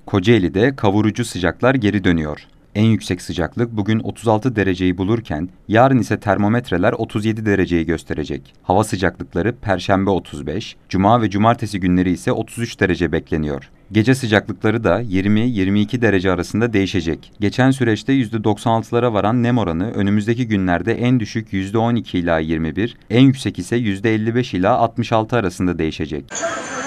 Kocaeli'de kavurucu sıcaklar geri dönüyor. En yüksek sıcaklık bugün 36 dereceyi bulurken yarın ise termometreler 37 dereceyi gösterecek. Hava sıcaklıkları Perşembe 35, Cuma ve Cumartesi günleri ise 33 derece bekleniyor. Gece sıcaklıkları da 20-22 derece arasında değişecek. Geçen süreçte %96'lara varan nem oranı önümüzdeki günlerde en düşük %12 ila 21, en yüksek ise %55 ila 66 arasında değişecek.